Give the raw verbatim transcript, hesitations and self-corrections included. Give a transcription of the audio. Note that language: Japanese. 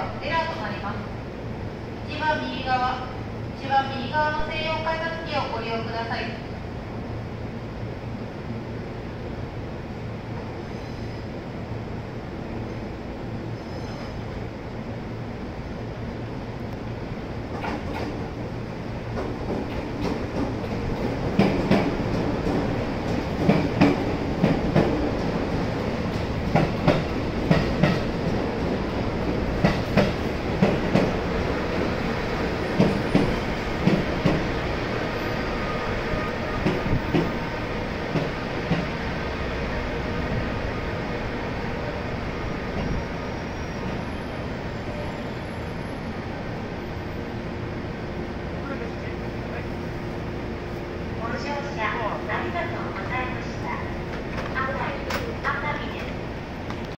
はエラーとなります。一番右側、一番右側の専用改札機をご利用ください。